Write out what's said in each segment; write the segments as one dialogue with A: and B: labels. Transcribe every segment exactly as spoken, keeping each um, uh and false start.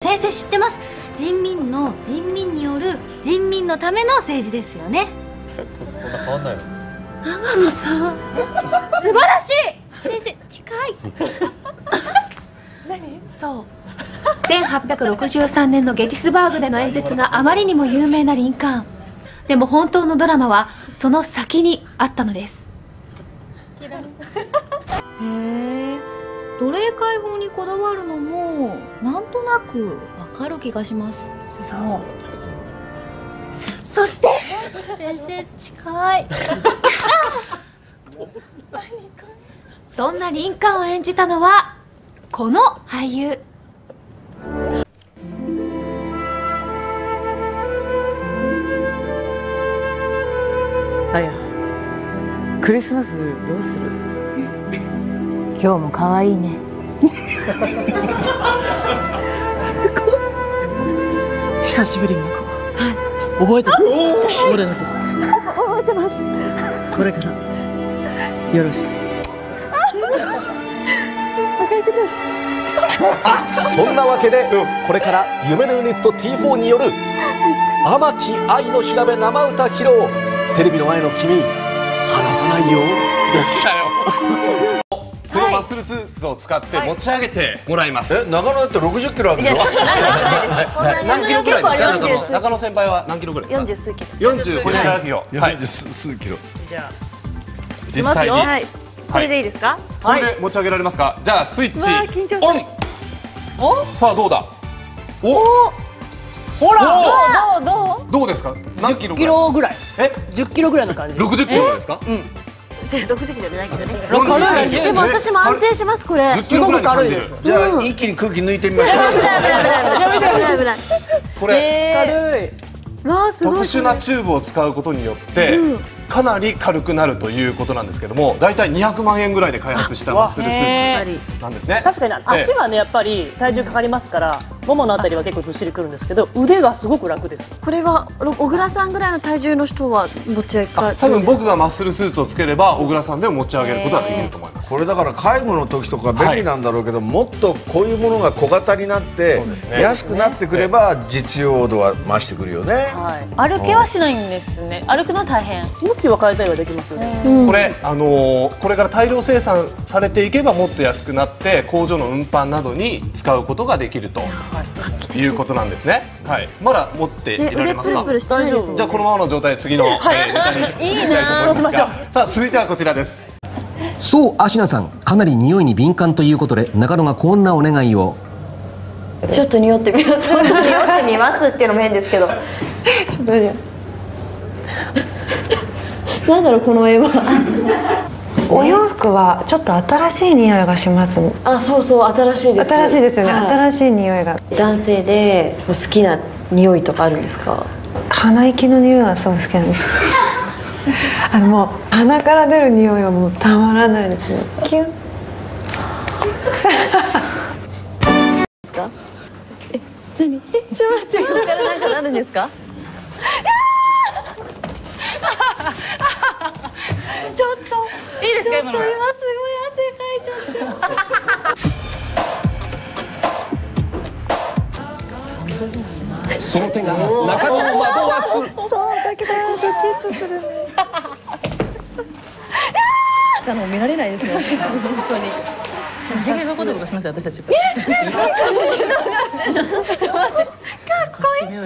A: 先生知ってます。人民の人民による人民のための政治ですよね。
B: そんな変わんないの。
A: 長野さん素晴らしい。先生近い。
C: 何？
A: そうせんはっぴゃくろくじゅうさんねんのゲティスバーグでの演説があまりにも有名なリンカーン。でも本当のドラマはその先にあったのです。へえ、奴隷解放にこだわるのもなんとなくわかる気がします。そう。そして先生近い。そんなリンカーンを演じたのはこの俳優。
C: あや、クリスマスどうする？今日も可愛いね。久しぶりの子。はい。覚えてる？俺のこと。覚えてます。これからよろしく。赤いくなる。
D: そんなわけで、これから夢のユニット ティーフォー による天城愛の調べ生歌披露。テレビの前の君、離さないよ。よしだよ。
E: このマッスルスーツを使って持ち上げてもらいます。
B: え、長野だってろくじゅっキロあるんでしょ。
E: 何キロぐらいですか？中野先輩は何キロぐらいですか？
C: 四十数キロ。
E: 四十キロ。
B: はい。数キロ。
C: じゃあ
E: 実際に。
C: はい。これでいいですか？
E: これで持ち上げられますか？じゃあスイッチオン。
C: お？
E: さあどうだ？お。
C: ほら。どうどうどう？
E: どうですか？何
C: キロぐらい？え？十キロぐらいの感じ。
E: 六十キロですか？うん。
C: じゃあ六十キロじゃないけどね。
E: 軽い。
C: でも私も安定しますこれ。すごく軽いです。
B: じゃあ一気に空気抜いてみましょう。
E: これ
C: 軽い。わあすごい。
E: 特殊なチューブを使うことによってかなり軽くなるということなんですけども、だいたいにひゃくまんえんぐらいで開発したマッスルスーツなんですね。
F: 確かに足はねやっぱり体重かかりますから、もものあたりは結構ずっしりくるんですけど、腕がすごく楽です。
C: これは小倉さんぐらいの体重の人は持ち上げられる？
E: 多分僕がマッスルスーツをつければ小倉さんでも持ち上げることができると思います。
B: これだから介護の時とか便利なんだろうけど、もっとこういうものが小型になって安くなってくれば実用度は増してくるよね。
F: 歩けはしないんですね。歩くのは大変。向きは変えたりはできますよね。
E: これあのこれから大量生産されていけばもっと安くなって工場の運搬などに使うことができるということなんですね。はい。まだ持っていられますか？じゃあこのままの状態で次のネタにいきたいと思いますが、さあ続いてはこちらです。
G: そう、アシナさん、かなり匂いに敏感ということで中野がこんなお願いを。
C: ちょっと匂ってみます。ちょっと匂ってみますっていうのも変ですけど。ちょっとなんだろうこの絵は。
H: お洋服はちょっと新しい匂いがします。
C: あ、そうそう新しいです。
H: 新しいですよね。新しい匂いが。
C: 男性で好きな匂いとかあるんですか？
H: 鼻息の匂いがそう好きなんです。あのもう鼻から出る匂いはもうたまらないですね。キュン。
C: え、何？え、ちょっと待って、ここからなんかなるんですか？ちょっといいですか？今の。今すごい汗かいちゃった。
G: その手が中野を惑わす。
H: そうだけどキスするね。
C: あの見られないですよね。本当に。
F: 人間がことことしますよ私たち。かっ
C: こいい。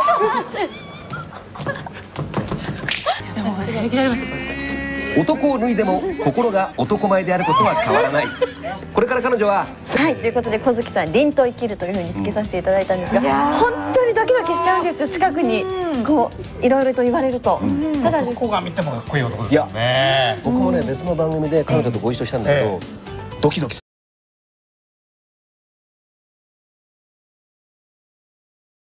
G: 男を脱いでも心が男前であることは変わらない。これから彼女は
C: はいということで小月さん凛と生きるというふうにつけさせていただいたんですが、本当にドキドキしちゃうんですよ。近くにこういろいろと言われると。ただ
I: どこが見てもかっこいい男ですよね。
G: 僕もね別の番組で彼女とご一緒したんだけど、ドキドキする。